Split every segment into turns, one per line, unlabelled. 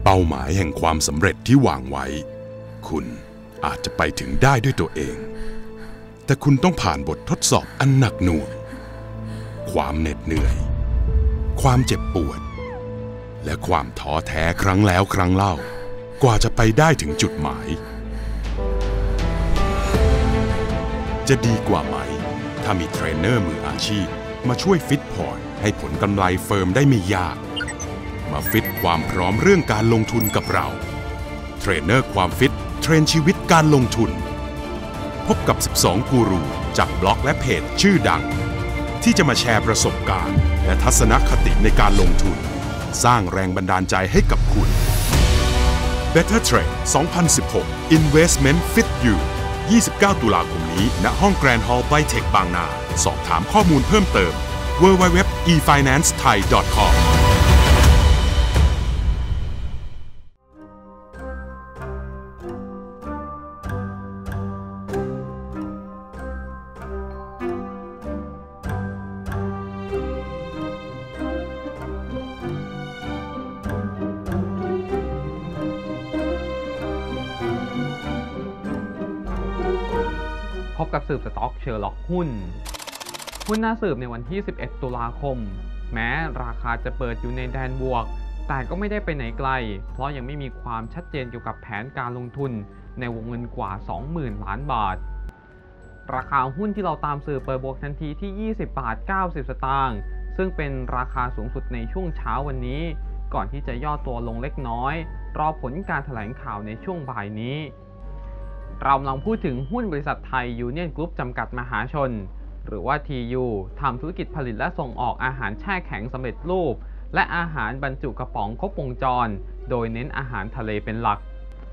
เป้าหมายแห่งความสำเร็จที่วางไว้คุณอาจจะไปถึงได้ด้วยตัวเองแต่คุณต้องผ่านบททดสอบอันหนักหน่วงความเหน็ดเหนื่อยความเจ็บปวดและความท้อแท้ครั้งแล้วครั้งเล่ากว่าจะไปได้ถึงจุดหมายจะดีกว่าไหมถ้ามีเทรนเนอร์มืออาชีพมาช่วยฟิตพอร์ตให้ผลกำไรเฟิร์มได้ไม่ยากมาฟิตความพร้อมเรื่องการลงทุนกับเราเทรนเนอร์ความฟิตเทรนชีวิตการลงทุนพบกับ12กูรูจากบล็อกและเพจชื่อดังที่จะมาแชร์ประสบการณ์และทัศนคติในการลงทุนสร้างแรงบันดาลใจให้กับคุณ Better Trade 2016 Investment Fit You 29 ตุลาคมนี้ณห้อง Grand Hall by Tech บางนาสอบถามข้อมูลเพิ่มเติม www.efinancethai.com
พบกับสืบสต็อกเชอร์ล็อกหุ้นน่าสืบในวันที่ 11 ตุลาคมแม้ราคาจะเปิดอยู่ในแดนบวกแต่ก็ไม่ได้ไปไหนไกลเพราะยังไม่มีความชัดเจนเกี่ยวกับแผนการลงทุนในวงเงินกว่า 20,000 ล้านบาทราคาหุ้นที่เราตามสืบเปิดบวกทันทีที่ 20 บาท 90 สตางค์ซึ่งเป็นราคาสูงสุดในช่วงเช้าวันนี้ก่อนที่จะย่อตัวลงเล็กน้อยรอผลการแถลงข่าวในช่วงบ่ายนี้เรากำลังพูดถึงหุ้นบริษัทไทยยูเนี่ยนกรุ๊ปจำกัดมหาชนหรือว่า TU ทำธุรกิจผลิตและส่งออกอาหารแช่แข็งสำเร็จรูปและอาหารบรรจุกระป๋องครบวงจรโดยเน้นอาหารทะเลเป็นหลัก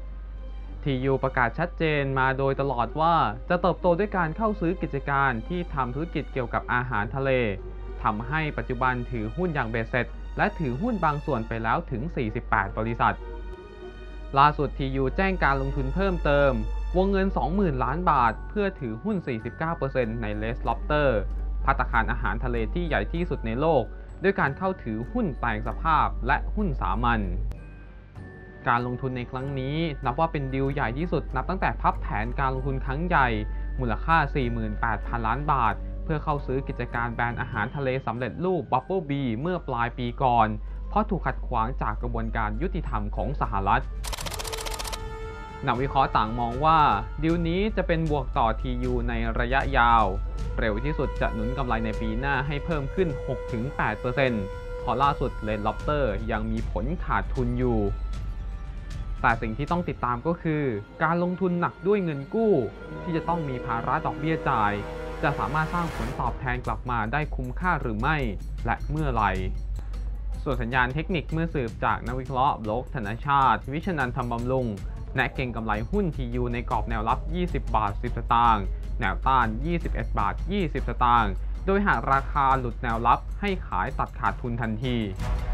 TU ประกาศชัดเจนมาโดยตลอดว่าจะเติบโตด้วยการเข้าซื้อกิจการที่ทำธุรกิจเกี่ยวกับอาหารทะเลทำให้ปัจจุบันถือหุ้นอย่างเบ็ดเสร็จและถือหุ้นบางส่วนไปแล้วถึง 48 บริษัทล่าสุด TU แจ้งการลงทุนเพิ่มเติมวงเงิน 20,000 ล้านบาทเพื่อถือหุ้น 49% ใน Les Lobster ภัตตาคารอาหารทะเลที่ใหญ่ที่สุดในโลกด้วยการเข้าถือหุ้นแปลงสภาพและหุ้นสามัญการลงทุนในครั้งนี้นับว่าเป็นดีลใหญ่ที่สุดนับตั้งแต่พับแผนการลงทุนครั้งใหญ่มูลค่า 48,000 ล้านบาทเพื่อเข้าซื้อกิจการแบรนด์อาหารทะเลสำเร็จรูป Bubble Bee เมื่อปลายปีก่อนเพราะถูกขัดขวางจากกระบวนการยุติธรรมของสหรัฐนักวิเคราะห์ต่างมองว่าดีลนี้จะเป็นบวกต่อ TU ในระยะยาวเร็วที่สุดจะหนุนกำไรในปีหน้าให้เพิ่มขึ้น 6-8% เพราะล่าสุด Les Lobster ยังมีผลขาดทุนอยู่แต่สิ่งที่ต้องติดตามก็คือการลงทุนหนักด้วยเงินกู้ที่จะต้องมีภาระดอกเบี้ยจ่ายจะสามารถสร้างผลตอบแทนกลับมาได้คุ้มค่าหรือไม่และเมื่อไหร่ส่วนสัญญาณเทคนิคเมื่อสืบจากนักวิเคราะห์โลกธนชาติวิชนันท์ ธรรมบำรุงแนะเก็งกำไรหุ้น TU ในกรอบแนวรับ 20 บาท 10 สตางค์แนวต้าน 21 บาท 20 สตางค์โดยหากราคาหลุดแนวรับให้ขายตัดขาดทุนทันที